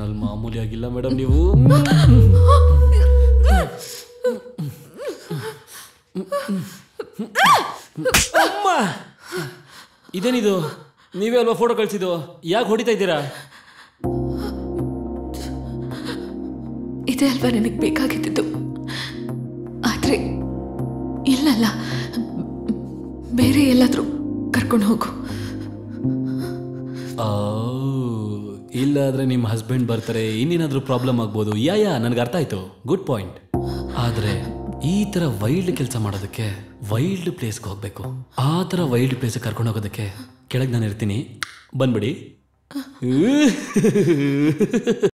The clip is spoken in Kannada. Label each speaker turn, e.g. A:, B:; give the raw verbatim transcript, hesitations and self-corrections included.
A: ಸ್ಮೆಲ್ ಮಾಮೂಲಿ ಆಗಿಲ್ಲ ಮೇಡಮ್ ನೀವು. ಅಮ್ಮ ಇದೇನಿದು? ನೀವೇ ಅಲ್ವಾ ಫೋಟೋ ಕಳಿಸಿದ್ದು? ಯಾಕೆ ಹೊಡಿತಾ ಇದ್ದೀರಾ?
B: ಇದೇ ಅಲ್ವಾ ನನಗೆ ಬೇಕಾಗಿದ್ದು. ಆದ್ರೆ ಇಲ್ಲಲ್ಲ, ಬೇರೆ ಎಲ್ಲಾದ್ರೂ ಕರ್ಕೊಂಡು ಹೋಗು.
A: ಇಲ್ಲ ಆದ್ರೆ ನಿಮ್ಮ ಹಸ್ಬೆಂಡ್ ಬರ್ತಾರೆ, ಇನ್ನೇನಾದ್ರೂ ಪ್ರಾಬ್ಲಮ್ ಆಗ್ಬೋದು. ಯಾ ಯಾ ನನಗೆ ಅರ್ಥ ಆಯ್ತು, ಗುಡ್ ಪಾಯಿಂಟ್. ಆದ್ರೆ ಈ ತರ ವೈಲ್ಡ್ ಕೆಲಸ ಮಾಡೋದಕ್ಕೆ ವೈಲ್ಡ್ ಪ್ಲೇಸ್ಗೆ ಹೋಗ್ಬೇಕು. ಆ ತರ ವೈಲ್ಡ್ ಪ್ಲೇಸ್ ಕರ್ಕೊಂಡು ಹೋಗೋದಕ್ಕೆ ಕೆಳಗೆ ನಾನು ಇರ್ತೀನಿ, ಬಂದ್ಬಿಡಿ.